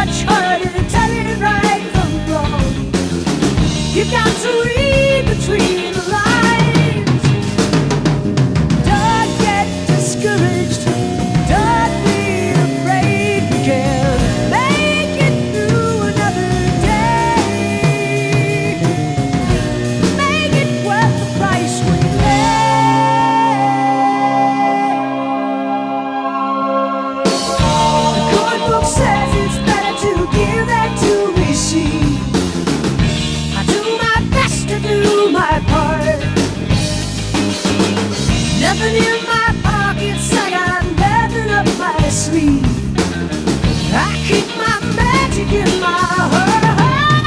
much harder telling right from wrong. You've got to read between the lines. Don't get discouraged. Don't be afraid. We can make it through another day. Make it worth the price we pay. The good book says it's better to give than to receive. I do my best to do my part. Nothing in my pockets, I got nothing up my sleeve. I keep my magic in my heart.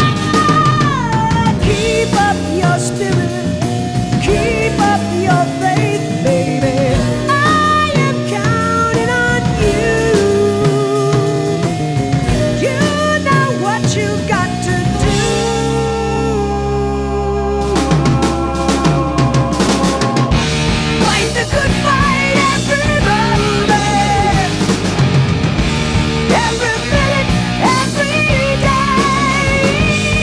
Keep up your spirit, keep up your faith, baby. I am counting on you. You know what you've got to do. Fight the good fight every moment, every minute, every day.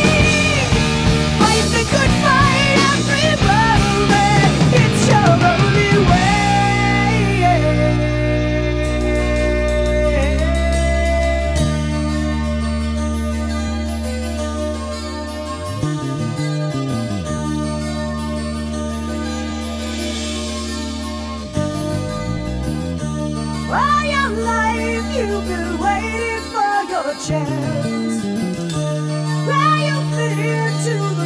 Fight the good fight every moment. It's your only all your life you've been waiting for your chance. Where you fit into the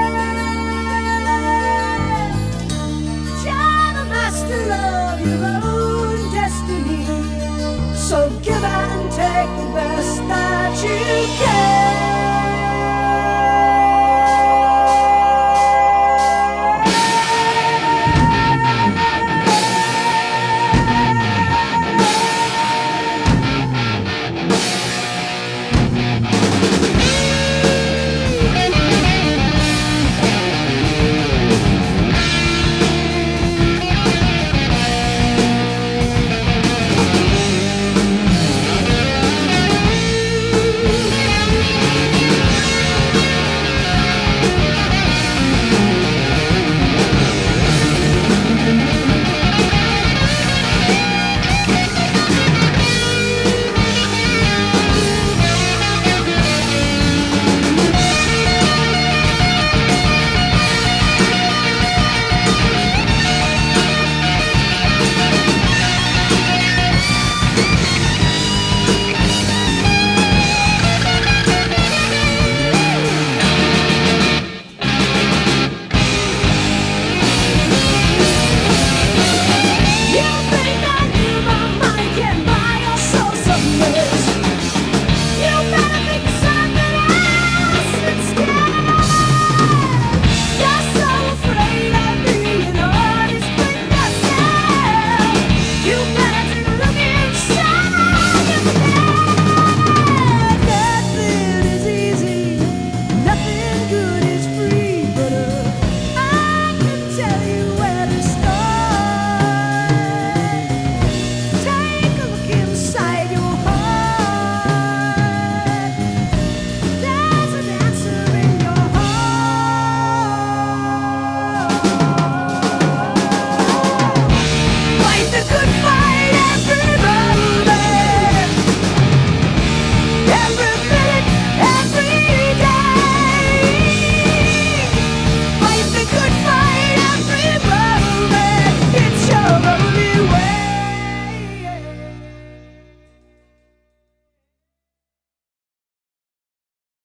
plan. You're the master of your own destiny. So give and take the best that you can.